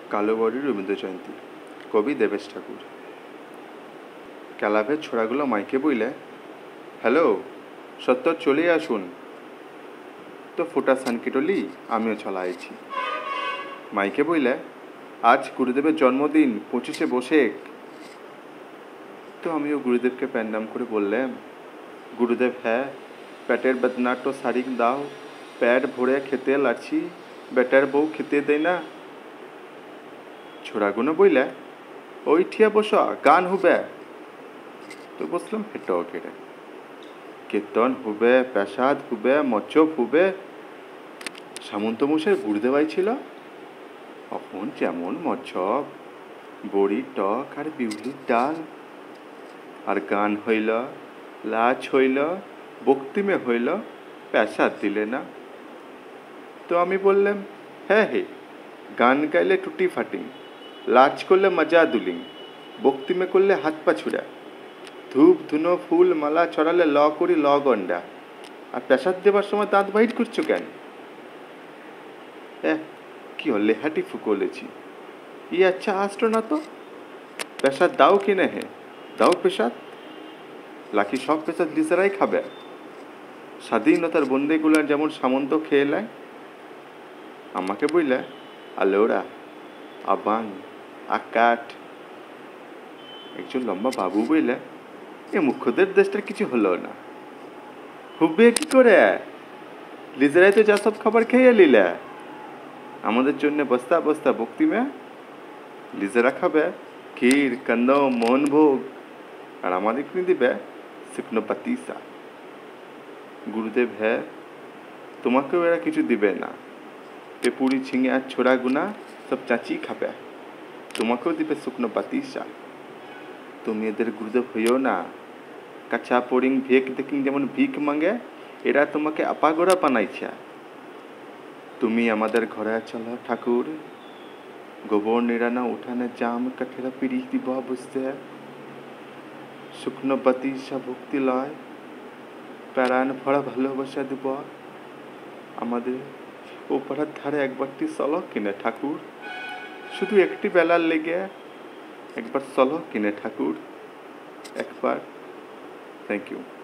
কালোবাড়ি রবীন্দ্র জয়ন্তী, কবি দেবেশ ঠাকুর। ক্লাবের ছোড়াগুলো মাইকে বইলে, হ্যালো সত্তর চলে আসুন। তো ফোটা সানকিটলি আমিও চলা আইছি। মাইকে বইলে, আজ গুরুদেবের জন্মদিন 25শে বৈশাখ। তো আমিও গুরুদেবকে প্যান্ডাম করে বললাম, গুরুদেব হ্যাঁ, পেটের বেদনাটো সারিক দাও, পেট ভরে খেতে লাছি, বেটার বউ খেতে দেয় না। ছোড়াগুলো বইলে, ওই ঠিয়া বসা গান হুবে। তো বসলাম হেঁটো কেড়ে, কীর্তন হুবে, পেশাদ হুবে, মচ্চপ হুবে। সামন্ত মশাই গুরুদেব ছিল, এখন যেমন মচ্ছপ, বড়ি টক আর বিউলির ডাল। আর গান হইল, লাচ হইল, বক্তিমে হইল, পেশাদ দিলে না। তো আমি বললাম, হ্যাঁ হে, গান গাইলে টুটি ফাটিং, লাচ করলে মজা দুলিং, বক্তিমে করলে হাত পা ছুড়া, ধূপ ধুনো ফুল মালা ছড়ালে ল করি ল গন্ডা। আর পেশাদ দেবার সময় দাঁত বাইট করছো কেন? কি হলে হাঁটি ফুকলেছি, ই আচ্ছা আসলো না তো। পেশাদ দাও কিনে হে, দাও পেশাদ। লাকি সব পেশাদ লিজারাই খাবে। স্বাধীনতার বন্দেগুলার যেমন সামন্ত খেয়ে নেয়, আমাকে বইলে আলোরা আবাং আকাট। একজন লম্বা বাবু বইলে, এ মুখ্যদের দেশটার কিছু হলো না, হুবে কি করে? লিজারাই তো যা সব খাবার খেয়ে নিলে। আমাদের জন্য বস্তা বস্তা বক্তিমে, লিজারা খাবে ক্ষীর কন্দম মোহনভোগ, আর আমাদের কিনে দিবে শুকনো পাতিসা। গুরুদেব হ্যাঁ, তোমাকেও এরা কিছু দিবে না। পেপুরি ঝিঙে আর ছোড়া গুনা সব চাচি খাবে, তোমাকেও দিবে শুকনো পাতিসা। তুমি এদের গুরুদেব হইও না। কাঁচা পড়িং ভেক দেখিং যেমন ভিক মাঙ্গে, এরা তোমাকে আপাগোড়া বানাইছে। তুমি আমাদের ঘরে চলো ঠাকুর, গোবর নিরানা উঠানে জাম কাঠেরা পিড়ি দিব বুঝতে, শুকনো পাতিসা ভক্তি লয়, প্যারান ভরা ভালোবাসা দিব। আমাদের ও পাড়ার ধারে একবারটি চলো কিনে ঠাকুর, শুধু একটি বেলার লেগে একবার চলো কিনে ঠাকুর, একবার। Thank you.